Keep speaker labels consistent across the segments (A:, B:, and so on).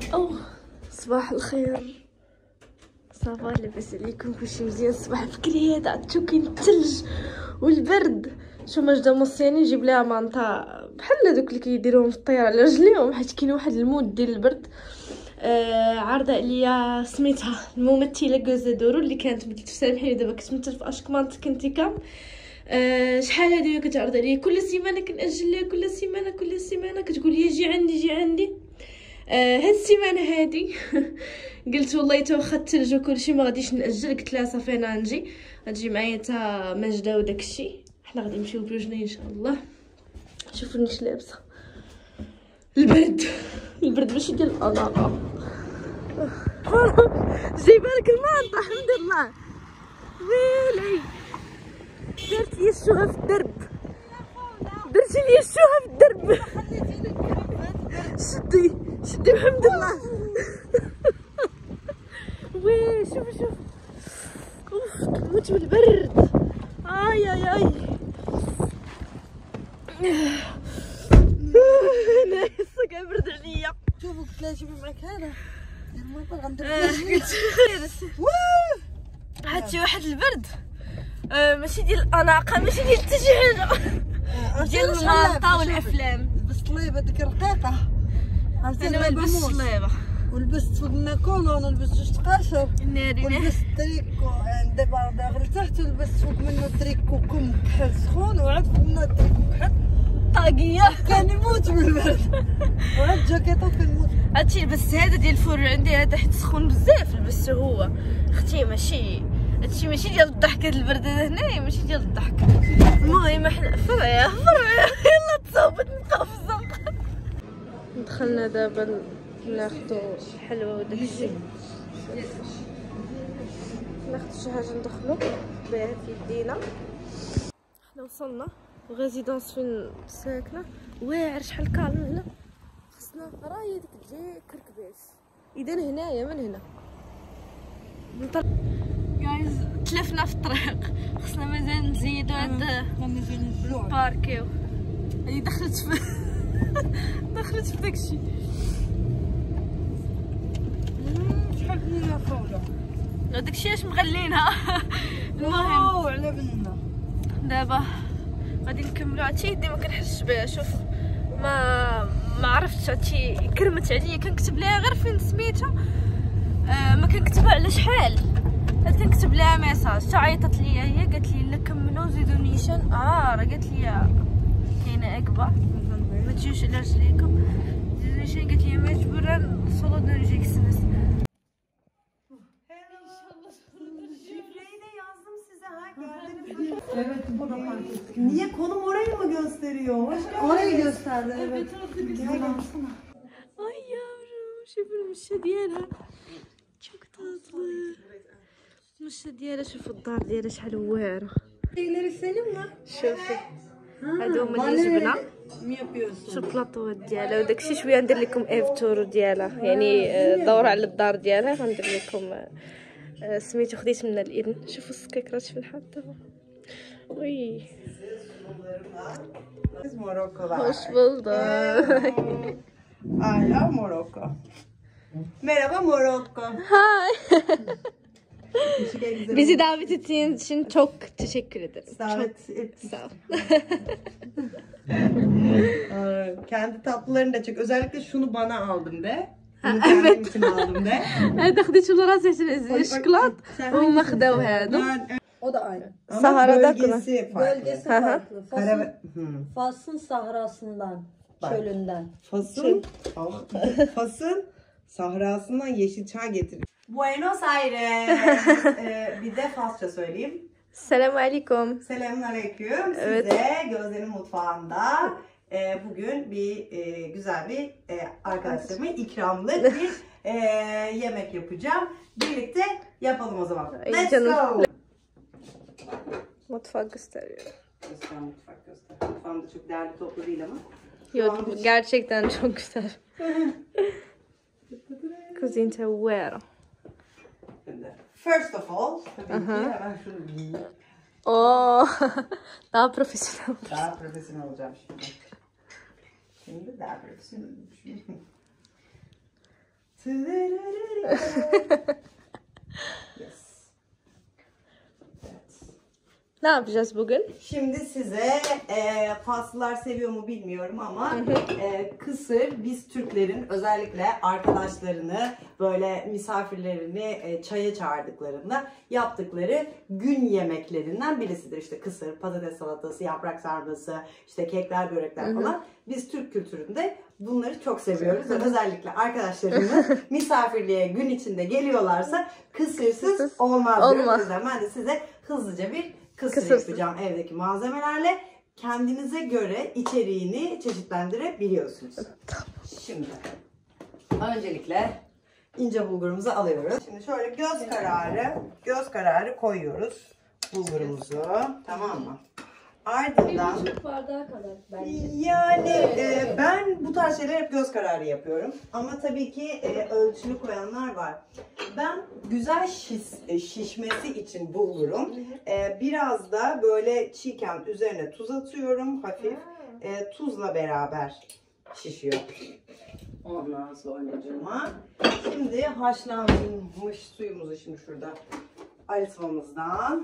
A: أوه صباح الخير. صافا لاباس عليكم؟ كلشي مزيان؟ صباح بكري هذا عرفتو كاين الثلج والبرد. شو ماجدة موصياني نجيب ليها مانطا بحال دوك اللي كيديروهم في الطياره على رجليهم، حيت كاين واحد المود ديال البرد. عارضه عليا سميتها الممثله غوزا دورو اللي كانت بدلت في سامحيني دابا كتمثل في اشكمانت كنتي كام. شحال هادي كتعرض عليا كل سيمانه، كنأجل ليها كل سيمانه كتقول لي جي عندي. هاد السيمانه هادي قلت والله تا واخا الثلج وكلشي ما غاديش نأجل. قلت لها صافي انا غتجي معايا تا ماجده وداكشي، حنا غادي نمشيو بجوجنا ان شاء الله. شوفوا نيش لابسه. البرد ماشي ديال الاناقه. جايبه لك المانطه الحمد لله. ويلي درت لي الشوها في الدرب، شدي الحمد لله. وي شوف اوف تموت من البرد. اي انا لسه كيبرد عليا.
B: شوفوا قلت لها جيبي معاك هذا دير المطر غندير
A: هاتي واحد البرد ماشي ديال الاناقه، ماشي ديال التجهيل، ديال المالطا والافلام.
B: لبست ليبه ديك الرقيقه، عرفتي
A: انا ما لبستش الليبه
B: ولبست فوق منا كولون ولبست جوج تقاشر ولبست تريكو دابا داخل تحت ولبست فوق منه تريكو كم كحل سخون وعاد فوق منه تريكو كحل
A: طاقيه.
B: كان يموت من البرد وعاد جاكيطو كنموت.
A: هادشي لبست هذا ديال الفور عندي، هذا حيت سخون بزاف لبسته هو. اختي ماشي هادشي ماشي ديال الضحك، هاد البرد هذا هنايا ماشي ديال الضحك. المهم احنا فرعيه يلا تصاوبت مقفزه. دخلنا دابا ناخدو حلوه وداكشي، ناخدو شي حاجه ندخلو بها في يدينا. حنا وصلنا الريزيدونس فين ساكنه، واعر شحال كالم هنا. خصنا راهي ديك تجي كركباس، اذا هنايا من هنا جايز تلفنا في الطريق. خصنا مازال نزيدو هاد باركيو. هي دخلت في داكشي.
B: شحال بنينه فوقها
A: داكشي اش مغلينها. المهم
B: على بننا
A: دابا غادي نكملو. هادشي يدي ما كنحسش بها. شوف ما عرفتش، هادشي كرمت عليا. كنكتب ليها غير فين سميتها، ما كنكتبها على شحال. كنكتب لها ميساج، عيطت ليا هي قالت لي لا كملوا زيدوا نيشان. راه قالت لي كاينه اكبر ما تجيوش على رجليكم زيدوا نيشان. قالت لي مجبوره نوصلوا دونجيك سنس.
B: Evet, bu da fark ettik. Niye konum orayı mı gösteriyor? Orayı gösterdi, evet.
A: Ay yavrum, شوفوا المشة ديالها çok tatlı. المشة ديالها شوفوا الدار ديالها شحال واعرة.
B: Şeyleri senin mi?
A: شوفي هادو هما اللي جبنا.
B: Mi yapıyorsun?
A: شوف البلاطوات ديالها وداكشي. شويه ندير لكم ايفتور ديالها، يعني دورة على الدار ديالها. غندير لكم سميتو خديت منها الاذن. شوفوا السكيكرات فين حاطه. وي
B: Biz Morokkolar.
A: hoş bulduk.
B: Ayla Morokko. Merhaba Morokko.
A: Hay.
B: Bizi
A: Bizi davet ettiğiniz için çok teşekkür ederim.
B: davet
A: Sağ ol.
B: Kendi tatlılarını da çek. Özellikle şunu bana aldım de. Bunu kendim için aldım de.
A: هذا خديت ولا راسي الشوكولات وما خداو هادو.
C: O da aynı.
B: Ama
A: Sahara'da
B: bölgesi farklı.
C: Bölgesi
A: Hı hı.
C: farklı.
B: Kara...
C: Fas'ın sahrasından,
B: Bak.
C: çölünden.
B: Fas'ın sahrasından yeşil çay getiriyor. Buenos Aires. Bir de Fasça söyleyeyim.
A: Selamun aleyküm.
B: Selamünaleyküm.
A: Evet.
B: Size Gözde'nin mutfağında bugün güzel bir arkadaşlarıma ikramlık bir yemek yapacağım. Birlikte yapalım o zaman.
A: Ay
B: Let's
A: canım.
B: go.
A: Mutfak gösteriyor.
B: Göster mutfak göster. Mutfağım da çok değerli toplu değil ama.
A: Yok gerçekten çok güzel. Kuzinta where?
B: First of all, tabii ki hemen şunu giyeyim.
A: Oo, daha profesyonel.
B: Daha profesyonel olacağım şimdi. Şimdi daha profesyonel. Yes. Evet.
A: Ne yapacağız bugün?
B: Şimdi size Faslılar seviyor mu bilmiyorum ama kısır biz Türklerin özellikle arkadaşlarını böyle misafirlerini çaya çağırdıklarında yaptıkları gün yemeklerinden birisidir. İşte kısır, patates salatası, yaprak sarması, işte kekler, börekler falan. Biz Türk kültüründe bunları çok seviyoruz ve özellikle arkadaşlarımız misafirliğe gün içinde geliyorlarsa kısırsız olmaz diyoruz. O yüzden ben de size hızlıca bir kısır yapacağım evdeki malzemelerle. Kendinize göre içeriğini çeşitlendirebiliyorsunuz. Şimdi öncelikle ince bulgurumuzu alıyoruz. Şimdi şöyle göz kararı koyuyoruz bulgurumuzu. Tamam mı? Ardından
C: bardağa kadar bence.
B: yani ben bu tarz şeyler hep göz kararı yapıyorum. Ama tabii ki ölçülü koyanlar var. Ben güzel şişmesi için bulgurum. Biraz da böyle çiğken üzerine tuz atıyorum hafif. Tuzla beraber şişiyor. Ondan sonracığıma şimdi haşlanmış suyumuzu şimdi şurada arıtmamızdan.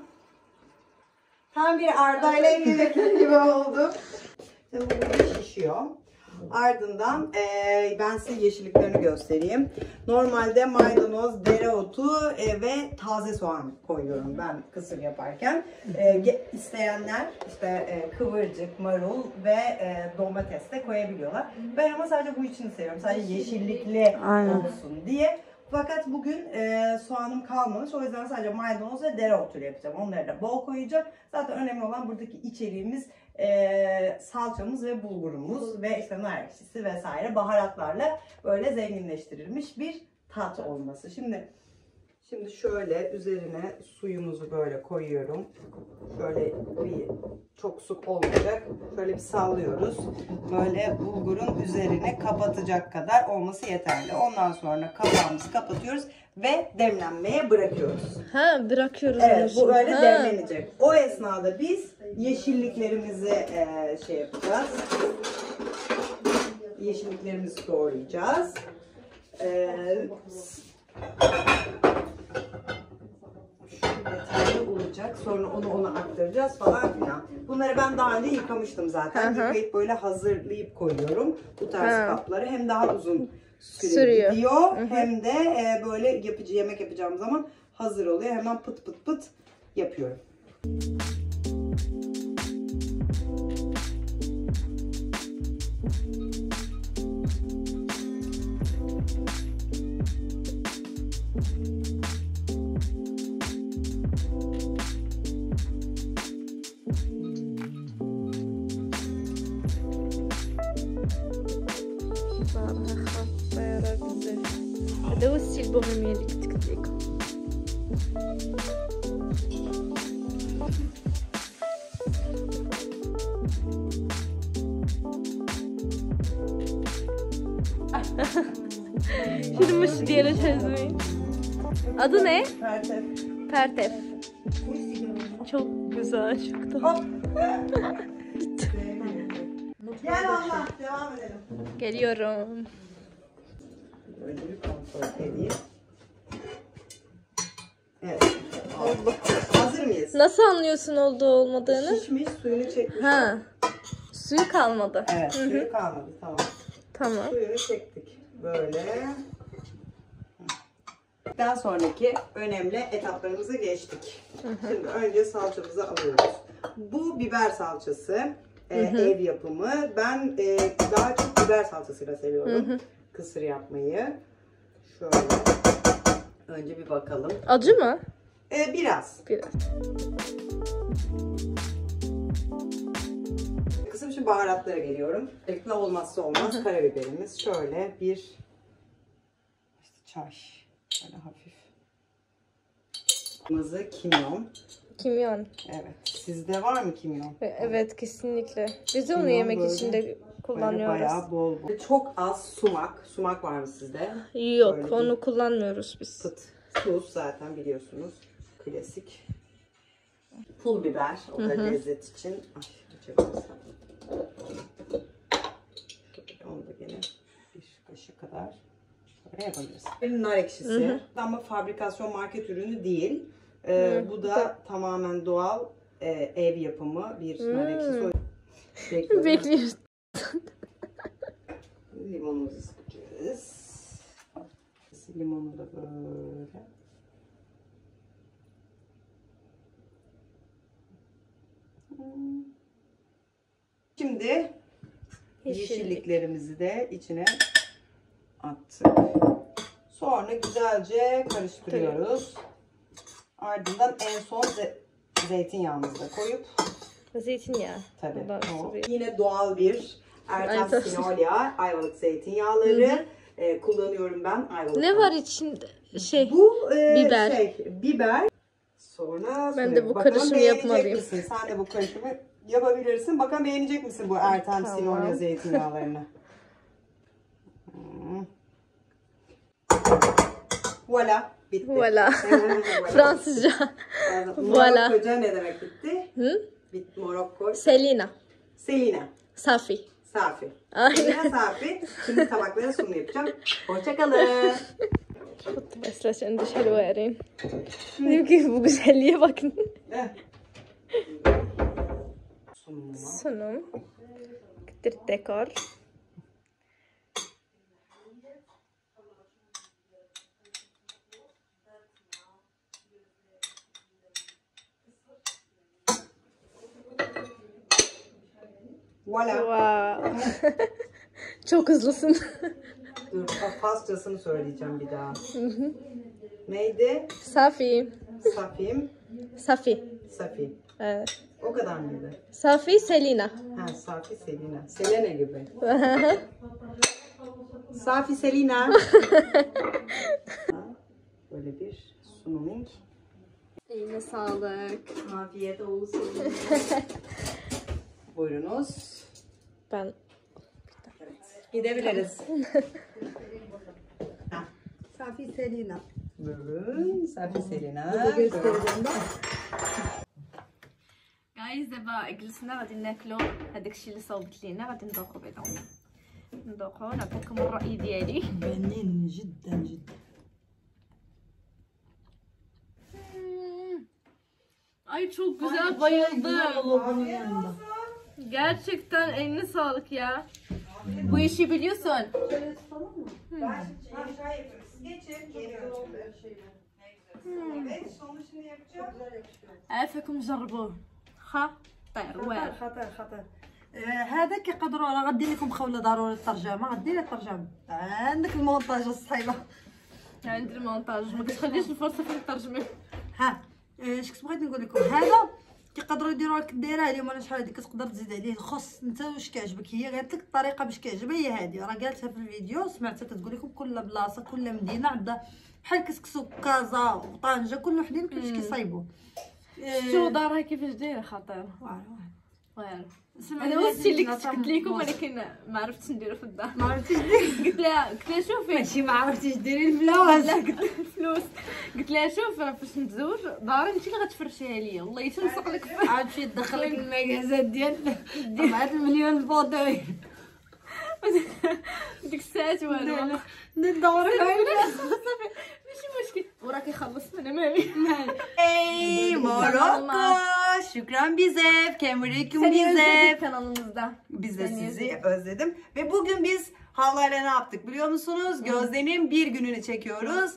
B: Tam bir Arda ile evlilikleri gibi oldu. Tabii bu şişiyor. Ardından ben size yeşilliklerini göstereyim. Normalde maydanoz, dereotu ve taze soğan koyuyorum ben kısır yaparken. İsteyenler işte kıvırcık, marul ve domates de koyabiliyorlar. Ben ama sadece bu için seviyorum. Sadece yeşillikli olsun diye. Fakat bugün soğanım kalmamış. O yüzden sadece maydanoz ve dereotuyla yapacağım. Onları da bol koyacağım. Zaten önemli olan buradaki içeriğimiz salçamız ve bulgurumuz ve işte nar ekşisi vesaire baharatlarla böyle zenginleştirilmiş bir tat olması. Şimdi şöyle üzerine suyumuzu böyle koyuyorum. Şöyle çok su olmayacak. Şöyle bir sallıyoruz. Böyle bulgurun üzerine kapatacak kadar olması yeterli. Ondan sonra kapağımızı kapatıyoruz ve demlenmeye bırakıyoruz.
A: Bırakıyoruz.
B: Evet, bu öyle demlenecek. O esnada biz yeşilliklerimizi şey yapacağız. Yeşilliklerimizi doğrayacağız. Detaylı olacak. Sonra onu ona aktaracağız falan filan. Bunları ben daha önce yıkamıştım zaten. Yıkayıp böyle hazırlayıp koyuyorum. Bu tarz kapları hem daha uzun süre gidiyor hem de böyle yemek yapacağım zaman hazır oluyor. Hemen pıt pıt pıt yapıyorum.
A: هذا هو ستيل بوهيميا اللي كنت قلت لكم. شنو المش ديالها شحال زوين. Adı ne?
B: Pertef.
A: Pertef. Çok güzel, çok tatlı.
B: Gel Allah, devam edelim.
A: Geliyorum.
B: Önce bir kontrol edeyim. Evet. Oldu. Hazır mıyız?
A: Nasıl anlıyorsun olduğu olmadığını?
B: Şişmiş, suyunu çekmiş.
A: Suyu kalmadı.
B: Evet, suyu kalmadı. Tamam.
A: Tamam.
B: Suyunu çektik. Böyle. Daha sonraki önemli etaplarımıza geçtik. Şimdi önce salçamızı alıyoruz. Bu biber salçası. Ev yapımı. Ben daha çok biber salçasıyla seviyorum. Kısır yapmayı. Şöyle. Önce bir bakalım.
A: Acı mı?
B: Biraz.
A: Biraz.
B: Kısım şimdi baharatlara geliyorum. Özellikle olmazsa olmaz karabiberimiz. Şöyle bir işte çay. Böyle hafif. Kırmızı kimyon.
A: Kimyon.
B: Evet. Sizde var mı kimyon?
A: Evet, kesinlikle. Biz de onu yemek içinde kullanıyoruz.
B: Bayağı bol bol. Çok az sumak. Sumak var mı sizde?
A: Yok,
B: böyle
A: onu kullanmıyoruz biz.
B: Pıt. Tuz zaten biliyorsunuz. Klasik. Pul biber. O da lezzet için. Ay, açabilirsem. Onu da gene bir kaşık kadar. Böyle yapabilirsin. Benim nar ekşisi. Ama fabrikasyon market ürünü değil. Bu da tamamen doğal ev yapımı bir nar ekşisi.
A: Bekliyoruz.
B: Limonumuzu sıkacağız. Limonu da böyle. Şimdi yeşilliklerimizi de içine attık. Sonra güzelce karıştırıyoruz. Ardından en son zeytinyağımızı da koyup
A: Zeytinyağı.
B: tabii. Yine doğal bir Ertem Sinolya Ayvalık zeytinyağları kullanıyorum ben. Ayvalık.
A: Ne var içinde?
B: Bu
A: biber.
B: Biber. Sonra
A: ben de bu
B: bakalım
A: karışımı yapmalıyım.
B: misin? Sen de bu karışımı yapabilirsin. Bakalım beğenecek misin bu Ertem Sinolya zeytinyağlarını? Voilà. Bitti.
A: Voilà. Fransızca. Voilà.
B: Morokkoca ne demek bitti?
A: Hı?
B: Morokko.
A: Selina.
B: Selina.
A: Safi.
B: Safi.
A: Aynen.
B: Selina Safi. Şimdi tabaklara sunum yapacağım. Hoşçakalın.
A: بس عشان دي حلوة يا رين يمكن بجوزالية bakın. Sunum. كتير ديكور.
B: Voilà.
A: Wow. Çok hızlısın.
B: Dur, Farsçasını söyleyeceğim bir daha. Neydi?
A: Safi.
B: Safim.
A: Safi.
B: Safi.
A: Evet.
B: O kadar mıydı?
A: Safi Selina.
B: Ha, Safi Selina. Selena gibi. Safi Selina. Böyle bir sunuming.
A: Eline sağlık.
B: Afiyet olsun. Buyurunuz.
A: Ben
B: gidebiliriz.
D: Safi Selina.
B: Buyurun. Safi Selina.
A: جايز دابا جلسنا غادي ناكلو هذاك الشيء اللي صوبت لينا غادي نذوقو بعدا نذوقو نعطيكم الرأي ديالي.
D: بنين جدا جدا.
A: Ay çok güzel, bayıldım. Gerçekten eline sağlık ya. Bu işi biliyorsun. عافاكم جربوه خطير واعر.
D: خطر. هذا كيقدروا راه غدير لكم خوله ضروري الترجمه غدير الترجمه عندك المونتاج الصحيبه.
A: عندي المونتاج ما كتخليش الفرصه فين الترجمه.
D: ها اش كنت بغيت نقول لكم هذا كيقدروا يديروا لك دايره اليوم ولا شحال هذيك تقدر تزيد عليه الخص انت واش كيعجبك. هي قالت لك الطريقه باش كيعجبها هي هذه راه قالتها في الفيديو سمعتها تقول لكم كل بلاصه كل مدينه عندها بحال كسكسو كازا وطنجه كل وحدين كيفاش كيصايبوا.
A: شو دارها كيفاش دايره خطير واعر. انا هو الشيء اللي كنت قلت لكم ولكن ما عرفتش نديرو في الدار.
D: ما عرفتيش ديري.
A: قلت لها شوفي
D: ماشي ما عرفتيش ديري الفلوس.
A: لا قلت لها الفلوس. قلت لها شوف راه فاش نتزوج داري انت اللي غتفرشيها ليا والله تنسق لك
D: عاد فين تدخلك المكازات ديال 4 مليون الفوطوي.
A: ديك الساعات والو
D: ندور
A: صافي ماشي مشكل وراه كيخلص انا مالي.
B: Ey Morokko. Şükran bize. Kemurikum bize.
A: Kanalımızda.
B: Biz de sizi özledim. Ve bugün biz Havlayla ne yaptık biliyor musunuz? Gözde'nin bir gününü çekiyoruz.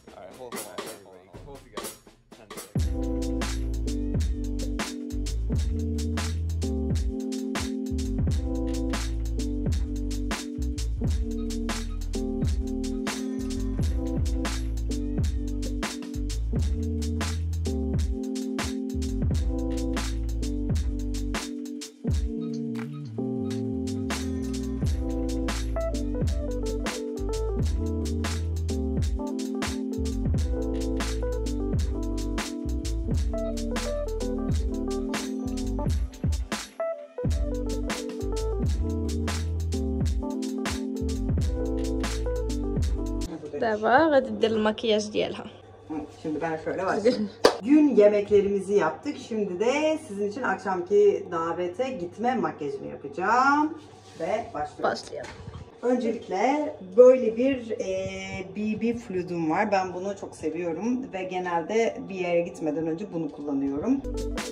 A: دابا غادي دير المكياج ديالها.
B: Şimdi ben şöyle başlayayım. Gün yemeklerimizi yaptık. Şimdi de sizin için akşamki davete gitme makyajını yapacağım. Ve başlıyorum.
A: Başlayalım.
B: Öncelikle böyle bir BB Fluid'um var. Ben bunu çok seviyorum ve genelde bir yere gitmeden önce bunu kullanıyorum.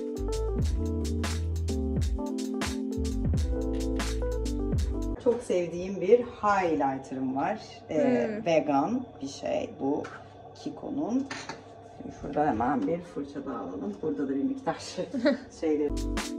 B: Çok sevdiğim bir highlighter'ım var. Vegan bir şey bu. Kiko'nun. Şimdi şurada hemen bir fırça daha alalım. Burada da bir miktar şeyleri.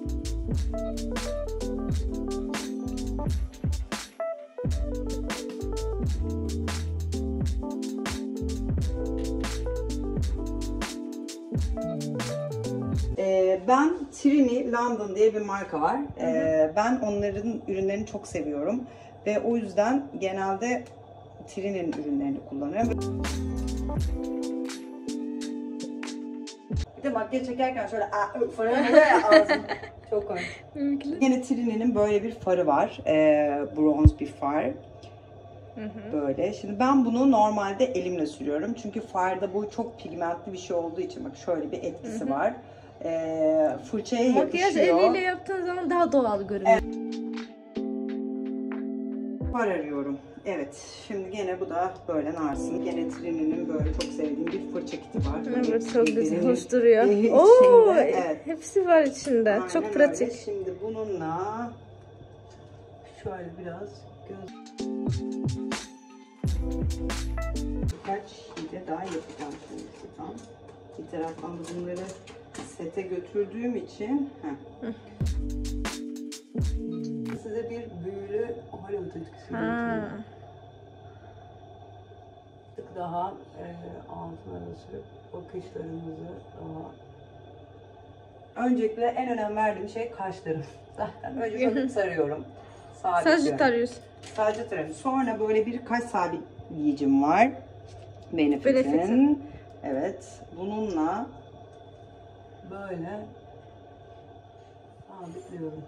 B: Ben Trini London diye bir marka var. Ben onların ürünlerini çok seviyorum ve o yüzden genelde Trini'nin ürünlerini kullanıyorum. Bir de makyaj çekerken şöyle falan oluyor ya ağzım. Çok komik. Yine Trini'nin böyle bir farı var. Bronze bir far. Böyle. Şimdi ben bunu normalde elimle sürüyorum. Çünkü farda bu çok pigmentli bir şey olduğu için bak şöyle bir etkisi var. Fırçaya yapışıyor.
A: Makyaj eliyle yaptığın zaman daha doğal görünüyor.
B: Far arıyorum. Evet. Şimdi gene bu da böyle narsın. Gene Trini'nin böyle çok sevdiğim bir fırça kiti var.
A: Evet, çok güzel, hoş duruyor.
B: Evet.
A: Hepsi var içinde.
B: Aynen
A: çok pratik.
B: öyle. Şimdi bununla şöyle biraz birkaç hile daha yapacağım şimdi şuradan. Bir taraftan da bunları sete götürdüğüm için size bir büyülü Hollywood etkisi getireyim. Daha altına da sürüp bakışlarımızı daha... Öncelikle en önem verdiğim şey kaşlarım. Zaten önce şöyle sarıyorum.
A: Sagittarius.
B: Sagittarius. Sonra böyle bir kaş sabitleyicim var. Benefit'in. Evet. Bununla böyle sabitliyorum.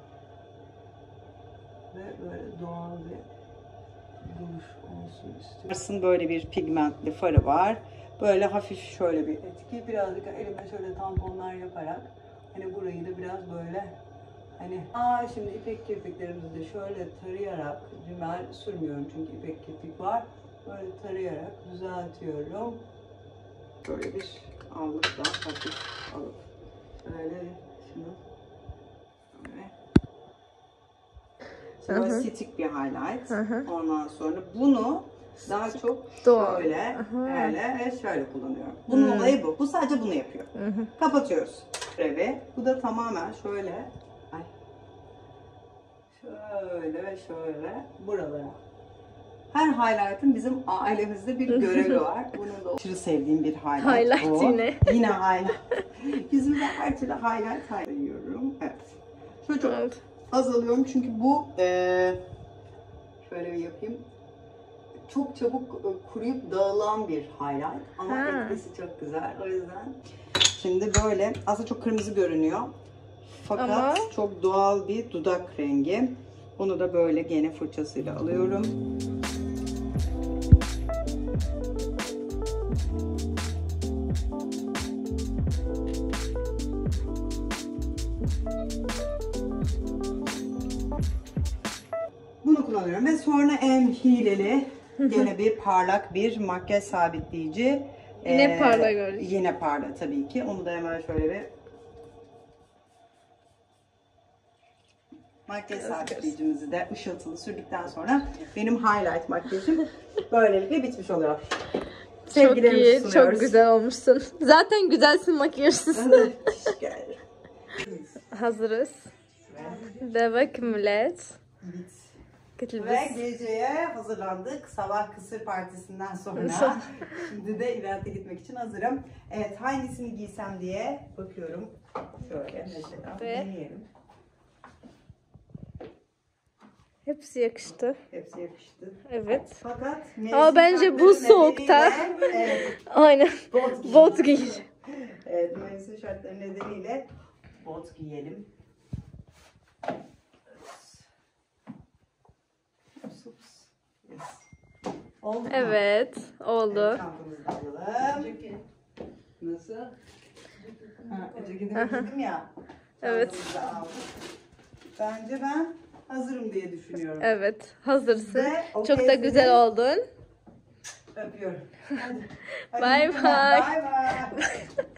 B: Ve böyle doğal bir duruş olsun istiyorum. Böyle bir pigmentli farı var. Böyle hafif şöyle bir etki. Birazcık elimle şöyle tamponlar yaparak hani burayı da biraz böyle hani şimdi ipek kirpiklerimizi de şöyle tarayarak, rimel sürmüyorum çünkü ipek kirpik var. Böyle tarayarak düzeltiyorum. Böyle bir allık da hafif alıp böyle şunu böyle stick bir highlight. Ondan sonra bunu daha çok şöyle, şöyle kullanıyorum. Bunun olayı bu. Bu sadece bunu yapıyor. Kapatıyoruz. Bu da tamamen şöyle, şöyle ve şöyle buralara. Her highlight'ın bizim ailemizde bir görevi var. Bunun da aşırı sevdiğim bir highlight bu.
A: Yine.
B: Yine highlight. Yüzümde her türlü highlight yiyorum. Evet. Şöyle çok az alıyorum çünkü bu şöyle bir yapayım. Çok çabuk kuruyup dağılan bir highlight ama etkisi çok güzel. O yüzden şimdi böyle aslında çok kırmızı görünüyor. Fakat çok doğal bir dudak rengi. Bunu da böyle gene fırçasıyla alıyorum. Bunu kullanıyorum ve sonra en hileli gene bir parlak bir makyaj sabitleyici.
A: Yine parlak öyle.
B: Yine parlak tabii ki. Onu da hemen şöyle bir makyaj sabitleyicimizi de ışıltılı sürdükten sonra benim highlight makyajım böylelikle bitmiş oluyor.
A: Çok iyi, çok güzel olmuşsun. Zaten güzelsin, makyajsız.
B: Teşekkür ederim.
A: Hazırız. Demek millet.
B: Ve geceye hazırlandık. Sabah kısır partisinden sonra. Şimdi de evente gitmek için hazırım. Evet, hangisini giysem diye bakıyorum. Şöyle mesela deneyelim.
A: Hepsi yakıştı.
B: Hepsi yakıştı.
A: Evet.
B: Fakat
A: ama bence bu soğukta aynen bot giy.
B: Evet, mevsim şartları nedeniyle bot giyelim. Oldu mu?
A: Evet, oldu.
B: Evet, çantamızı da alalım. Nasıl? Ceketimi giydim ya.
A: Evet.
B: Bence ben hazırım diye düşünüyorum.
A: Evet, hazırsın.
B: Ve
A: Çok da
B: okeysiniz.
A: güzel oldun.
B: Öpüyorum. Hadi.
A: Bye bye.
B: Bye bye.